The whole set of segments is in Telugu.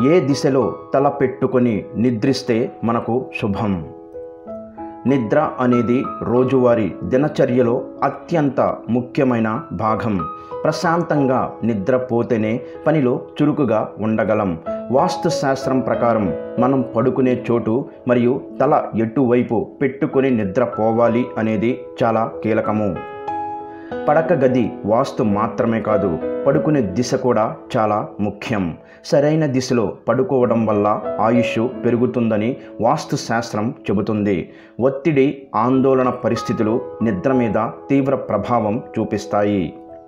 ఏ దిశలో తల పెట్టుకొని నిద్రిస్తే మనకు శుభం? నిద్ర అనేది రోజువారీ దినచర్యలో అత్యంత ముఖ్యమైన భాగం. ప్రశాంతంగా నిద్రపోతేనే పనిలో చురుకుగా ఉండగలం. వాస్తు శాస్త్రం ప్రకారం మనం పడుకునే చోటు మరియు తల ఎటువైపు పెట్టుకొని నిద్రపోవాలి అనేది చాలా కీలకము. పడక గది వాస్తు మాత్రమే కాదు, పడుకునే దిశ కూడా చాలా ముఖ్యం. సరైన దిశలో పడుకోవడం వల్ల ఆయుష్ పెరుగుతుందని వాస్తు శాస్త్రం చెబుతుంది. ఒత్తిడి, ఆందోళన పరిస్థితులు నిద్ర మీద తీవ్ర ప్రభావం చూపిస్తాయి.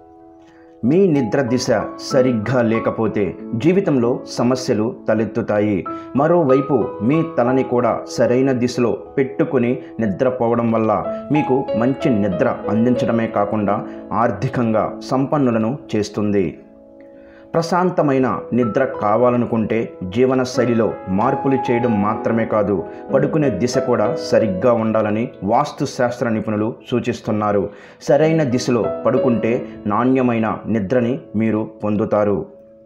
మీ నిద్ర దిశ సరిగ్గా లేకపోతే జీవితంలో సమస్యలు తలెత్తుతాయి. మరోవైపు మీ తలని కూడా సరైన దిశలో పెట్టుకుని నిద్రపోవడం వల్ల మీకు మంచి నిద్ర అందించడమే కాకుండా ఆర్థికంగా సంపన్నులను చేస్తుంది. ప్రశాంతమైన నిద్ర కావాలనుకుంటే జీవనశైలిలో మార్పులు చేయడం మాత్రమే కాదు, పడుకునే దిశ కూడా సరిగ్గా ఉండాలని వాస్తు శాస్త్ర నిపుణులు సూచిస్తున్నారు. సరైన దిశలో పడుకుంటే నాణ్యమైన నిద్రని మీరు పొందుతారు.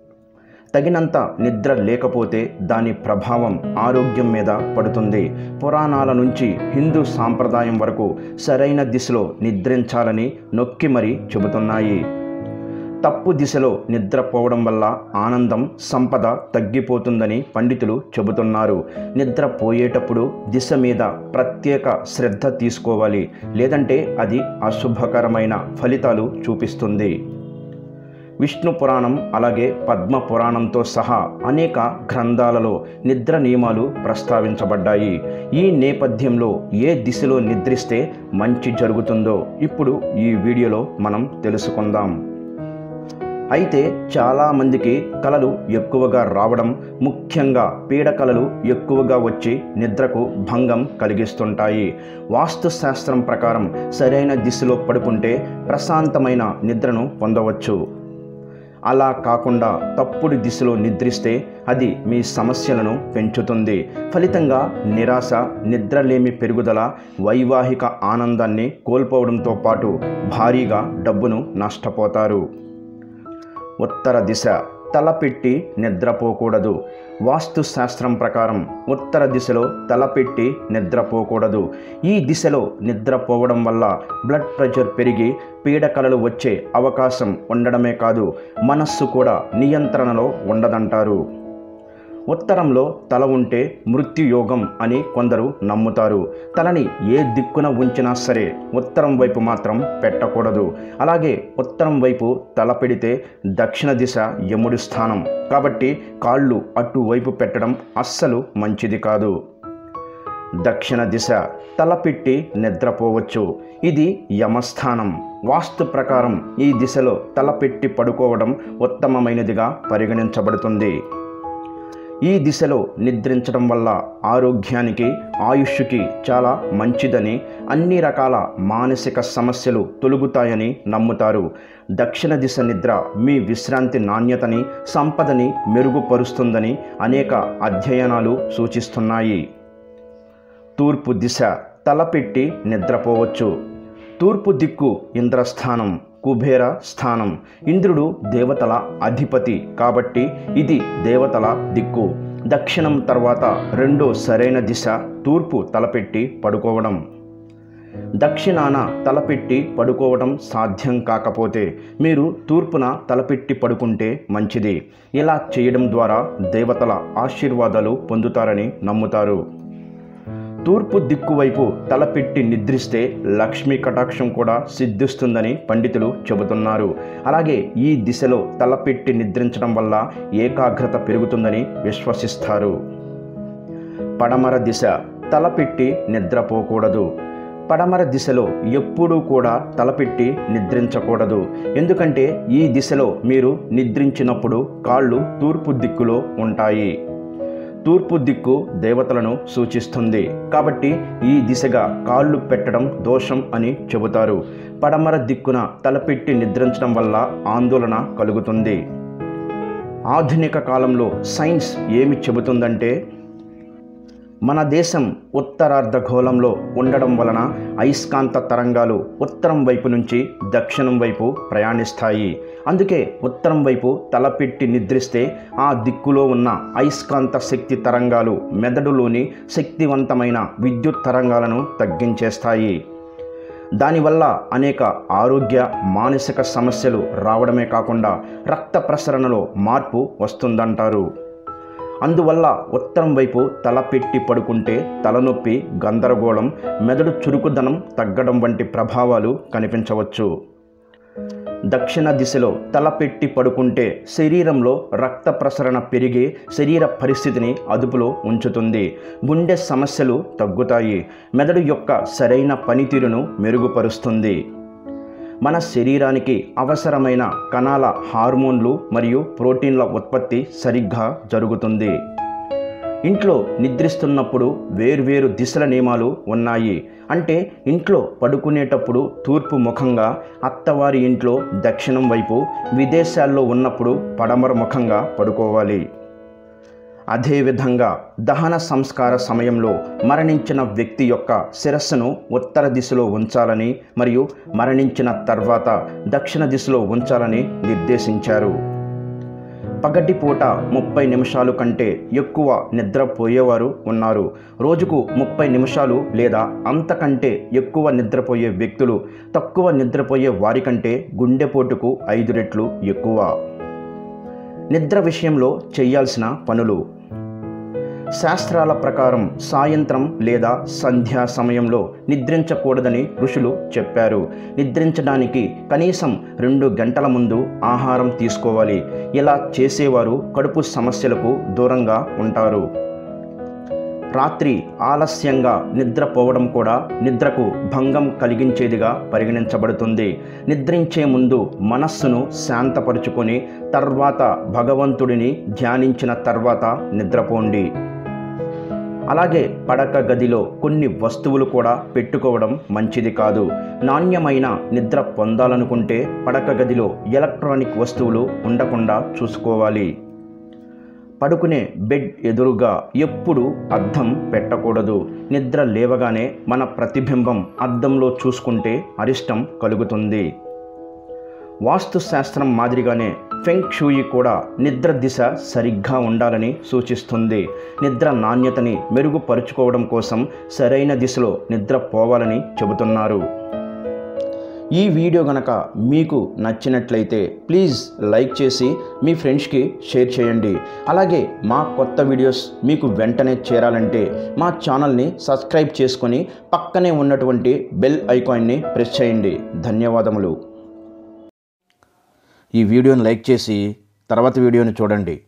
తగినంత నిద్ర లేకపోతే దాని ప్రభావం ఆరోగ్యం మీద పడుతుంది. పురాణాల నుంచి హిందూ సాంప్రదాయం వరకు సరైన దిశలో నిద్రించాలని నొక్కి మరీ చెబుతున్నాయి. తప్పు దిశలో నిద్రపోవడం వల్ల ఆనందం, సంపద తగ్గిపోతుందని పండితులు చెబుతున్నారు. నిద్రపోయేటప్పుడు దిశ మీద ప్రత్యేక శ్రద్ధ తీసుకోవాలి, లేదంటే అది అశుభకరమైన ఫలితాలు చూపిస్తుంది. విష్ణు పురాణం అలాగే పద్మ పురాణంతో సహా అనేక గ్రంథాలలో నిద్ర నియమాలు ప్రస్తావించబడ్డాయి. ఈ నేపథ్యంలో ఏ దిశలో నిద్రిస్తే మంచి జరుగుతుందో ఇప్పుడు ఈ వీడియోలో మనం తెలుసుకుందాం. అయితే చాలామందికి కలలు ఎక్కువగా రావడం, ముఖ్యంగా పీడకలలు ఎక్కువగా వచ్చి నిద్రకు భంగం కలిగిస్తుంటాయి. వాస్తు శాస్త్రం ప్రకారం సరైన దిశలో పడుకుంటే ప్రశాంతమైన నిద్రను పొందవచ్చు. అలా కాకుండా తప్పుడు దిశలో నిద్రిస్తే అది మీ సమస్యలను పెంచుతుంది. ఫలితంగా నిరాశ, నిద్రలేమి పెరుగుదల, వైవాహిక ఆనందాన్ని కోల్పోవడంతో పాటు భారీగా డబ్బును నష్టపోతారు. ఉత్తర దిశ తలపెట్టి నిద్రపోకూడదు. వాస్తు శాస్త్రం ప్రకారం ఉత్తర దిశలో తలపెట్టి నిద్రపోకూడదు. ఈ దిశలో నిద్రపోవడం వల్ల బ్లడ్ ప్రెషర్ పెరిగి పీడకలలు వచ్చే అవకాశం ఉండడమే కాదు, మనస్సు కూడా నియంత్రణలో ఉండదంటారు. ఉత్తరంలో తల ఉంటే మృత్యుయోగం అని కొందరు నమ్ముతారు. తలని ఏ దిక్కున ఉంచినా సరే ఉత్తరం వైపు మాత్రం పెట్టకూడదు. అలాగే ఉత్తరం వైపు తల పెడితే దక్షిణ దిశ యముడి స్థానం కాబట్టి కాళ్ళు అటువైపు పెట్టడం అస్సలు మంచిది కాదు. దక్షిణ దిశ తలపెట్టి నిద్రపోవచ్చు. ఇది యమస్థానం. వాస్తు ప్రకారం ఈ దిశలో తలపెట్టి పడుకోవడం ఉత్తమమైనదిగా పరిగణించబడుతుంది. ఈ దిశలో నిద్రించడం వల్ల ఆరోగ్యానికి, ఆయుష్కి చాలా మంచిదని, అన్ని రకాల మానసిక సమస్యలు తొలగుతాయని నమ్ముతారు. దక్షిణ దిశ నిద్ర మీ విశ్రాంతి నాణ్యతని, సంపదని మెరుగుపరుస్తుందని అనేక అధ్యయనాలు సూచిస్తున్నాయి. తూర్పు దిశ తలపెట్టి నిద్రపోవచ్చు. తూర్పు దిక్కు ఇంద్రస్థానం, కుబేర స్థానం. ఇంద్రుడు దేవతల అధిపతి కాబట్టి ఇది దేవతల దిక్కు. దక్షిణం తర్వాత రెండో సరైన దిశ తూర్పు తలపెట్టి పడుకోవడం. దక్షిణాన తలపెట్టి పడుకోవడం సాధ్యం కాకపోతే మీరు తూర్పున తలపెట్టి పడుకుంటే మంచిది. ఇలా చేయడం ద్వారా దేవతల ఆశీర్వాదాలు పొందుతారని నమ్ముతారు. తూర్పు దిక్కు వైపు తలపెట్టి నిద్రిస్తే లక్ష్మీ కటాక్షం కూడా సిద్ధిస్తుందని పండితులు చెబుతున్నారు. అలాగే ఈ దిశలో తలపెట్టి నిద్రించడం వల్ల ఏకాగ్రత పెరుగుతుందని విశ్వసిస్తారు. పడమర దిశ తలపెట్టి నిద్రపోకూడదు. పడమర దిశలో ఎప్పుడూ కూడా తలపెట్టి నిద్రించకూడదు. ఎందుకంటే ఈ దిశలో మీరు నిద్రించినప్పుడు కాళ్ళు తూర్పు దిక్కులో ఉంటాయి. తూర్పు దిక్కు దేవతలను సూచిస్తుంది కాబట్టి ఈ దిశగా కాళ్ళు పెట్టడం దోషం అని చెబుతారు. పడమర దిక్కున తలపెట్టి నిద్రించడం వల్ల ఆందోళన కలుగుతుంది. ఆధునిక కాలంలో సైన్స్ ఏమి చెబుతుందంటే మన దేశం ఉత్తరార్ధగోళంలో ఉండడం వలన అయస్కాంత తరంగాలు ఉత్తరం వైపు నుంచి దక్షిణం వైపు ప్రయాణిస్తాయి. అందుకే ఉత్తరం వైపు తలపెట్టి నిద్రిస్తే ఆ దిక్కులో ఉన్న అయస్కాంత శక్తి తరంగాలు మెదడులోని శక్తివంతమైన విద్యుత్ తరంగాలను తగ్గించేస్తాయి. దానివల్ల అనేక ఆరోగ్య మానసిక సమస్యలు రావడమే కాకుండా రక్త ప్రసరణలో మార్పు వస్తుందంటారు. అందువల్ల ఉత్తరం వైపు తలపెట్టి పడుకుంటే తలనొప్పి, గందరగోళం, మెదడు చురుకుదనం తగ్గడం వంటి ప్రభావాలు కనిపించవచ్చు. దక్షిణ దిశలో తలపెట్టి పడుకుంటే శరీరంలో రక్త ప్రసరణ పెరిగి శరీర పరిస్థితిని అదుపులో ఉంచుతుంది. గుండె సమస్యలు తగ్గుతాయి. మెదడు యొక్క సరైన పనితీరును మెరుగుపరుస్తుంది. మన శరీరానికి అవసరమైన కణాల హార్మోన్లు మరియు ప్రోటీన్ల ఉత్పత్తి సరిగ్గా జరుగుతుంది. ఇంట్లో నిద్రిస్తున్నప్పుడు వేర్వేరు దిశల నియమాలు ఉన్నాయి. అంటే ఇంట్లో పడుకునేటప్పుడు తూర్పు ముఖంగా, అత్తవారి ఇంట్లో దక్షిణం వైపు, విదేశాల్లో ఉన్నప్పుడు పడమర ముఖంగా పడుకోవాలి. అదేవిధంగా దహన సంస్కార సమయంలో మరణించిన వ్యక్తి యొక్క శిరస్సును ఉత్తర దిశలో ఉంచాలని మరియు మరణించిన తర్వాత దక్షిణ దిశలో ఉంచాలని నిర్దేశించారు. పగటిపూట 30 నిమిషాలు కంటే ఎక్కువ నిద్రపోయేవారు ఉన్నారు. రోజుకు 30 నిమిషాలు లేదా అంతకంటే ఎక్కువ నిద్రపోయే వ్యక్తులు తక్కువ నిద్రపోయే వారికంటే గుండెపోటుకు 5 రెట్లు ఎక్కువ. నిద్ర విషయంలో చేయాల్సిన పనులు. శాస్త్రాల ప్రకారం సాయంత్రం లేదా సంధ్యా సమయంలో నిద్రించకూడదని ఋషులు చెప్పారు. నిద్రించడానికి కనీసం 2 గంటల ముందు ఆహారం తీసుకోవాలి. ఇలా చేసేవారు కడుపు సమస్యలకు దూరంగా ఉంటారు. రాత్రి ఆలస్యంగా నిద్రపోవడం కూడా నిద్రకు భంగం కలిగించేదిగా పరిగణించబడుతుంది. నిద్రించే ముందు మనస్సును శాంతపరుచుకొని తర్వాత భగవంతుడిని ధ్యానించిన తర్వాత నిద్రపోండి. అలాగే పడక గదిలో కొన్ని వస్తువులు కూడా పెట్టుకోవడం మంచిది కాదు. నాణ్యమైన నిద్ర పొందాలనుకుంటే పడక గదిలో ఎలక్ట్రానిక్ వస్తువులు ఉండకుండా చూసుకోవాలి. పడుకునే బెడ్ ఎదురుగా ఎప్పుడూ అద్దం పెట్టకూడదు. నిద్ర లేవగానే మన ప్రతిబింబం అద్దంలో చూసుకుంటే అరిష్టం కలుగుతుంది. వాస్తుశాస్త్రం మాదిరిగానే ఫెంగ్ షూయి కూడా నిద్ర దిశ సరిగ్గా ఉండాలని సూచిస్తుంది. నిద్ర నాణ్యతని మెరుగుపరుచుకోవడం కోసం సరైన దిశలో నిద్ర పోవాలని చెబుతున్నారు. ఈ వీడియో గనక మీకు నచ్చినట్లయితే ప్లీజ్ లైక్ చేసి మీ ఫ్రెండ్స్కి షేర్ చేయండి. అలాగే మా కొత్త వీడియోస్ మీకు వెంటనే చేరాలంటే మా ఛానల్ని సబ్స్క్రైబ్ చేసుకొని పక్కనే ఉన్నటువంటి బెల్ ఐకాన్ని ప్రెస్ చేయండి. ధన్యవాదములు. ఈ వీడియోని లైక్ చేసి తర్వాత వీడియోని చూడండి.